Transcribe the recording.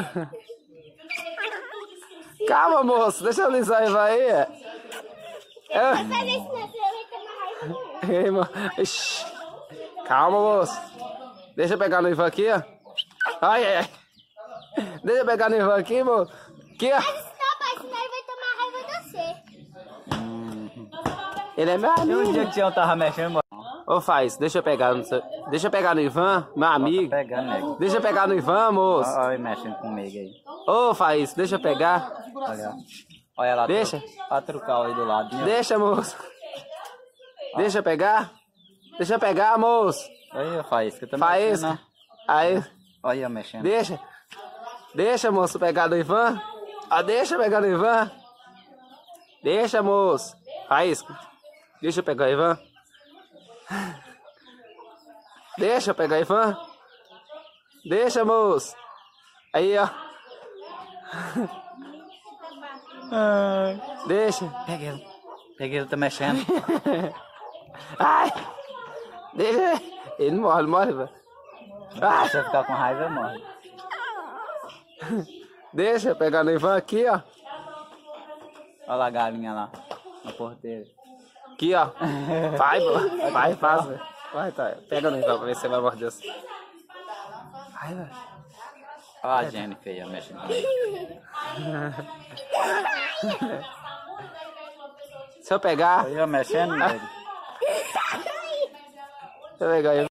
Calma, moço. Deixa eu alisar Ivan aí. Ei, ixi. Calma, moço. Deixa eu pegar no Ivan aqui, ó. Ai, ai, ai. Deixa eu pegar no Ivan aqui, moço. Aqui, ó. Senão ele vai tomar raiva de você. Ele é meu amigo. E o dia que o Tião tava mexendo, mano? Ô, Faz, deixa eu pegar no seu... Deixa eu pegar no Ivan, meu amigo. Tá pegando, nego. Deixa eu pegar no Ivan, moço. Olha ele mexendo comigo aí. Ô, Faz, deixa eu pegar. Olha, olha lá. Deixa. Pra trucar aí do lado. Deixa, moço. Deixa eu pegar. Deixa eu pegar, moço. Aí, Faísca, tá Faísca. mexendo, né? Aí, Olha mexendo. deixa. Deixa, moço, pegar no Ivan. Ah, deixa eu pegar no Ivan. Deixa, moço. Faísca. Deixa eu pegar o Ivan. Deixa eu pegar o Ivan. Deixa, moço. Aí, ó. Deixa. Pega ele. Pega ele, tá mexendo. Ai. Deixa. Ele morre, velho. Ai. Se você ficar com raiva, eu morro. Deixa eu pegar no Ivan aqui, ó. Olha lá a galinha lá. Na porteira. Aqui, ó. Vai, faz. Vai, tá. Pega no Ivan pra ver se você vai morder assim. Vai, velho. Olha a Jennifer aí, mexendo comigo. Se eu pegar. Aí, mexendo, nego. Se eu pegar